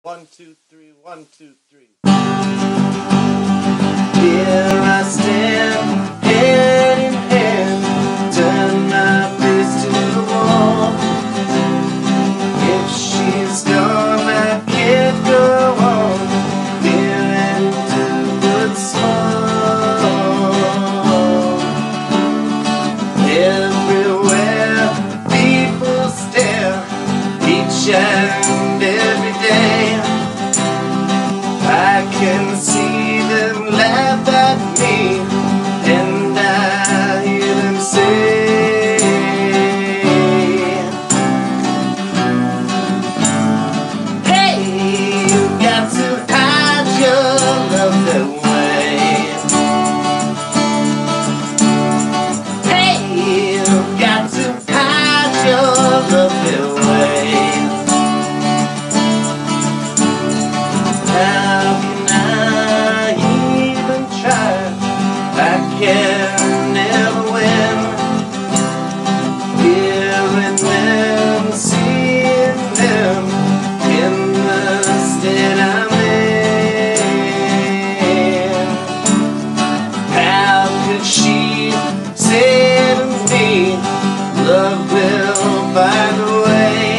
1, 2, 3, 1, 2, 3. Here I stand, hand in hand, turn my face to the wall. If she's gone, I can't go on, feeling too good small. Everywhere people stare, each and every day. I can see them laugh at me, and I hear them say, hey, you got to hide your love away. Hey, you got to hide your love away. I can never win. Hearing them, seeing them in the state I'm in. How could she say to me, love will find a way?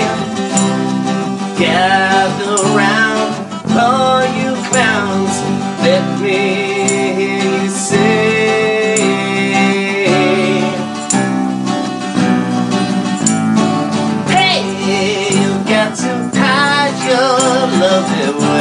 Gather round, all you clowns, let me hear you say, hey, you got to hide your love away.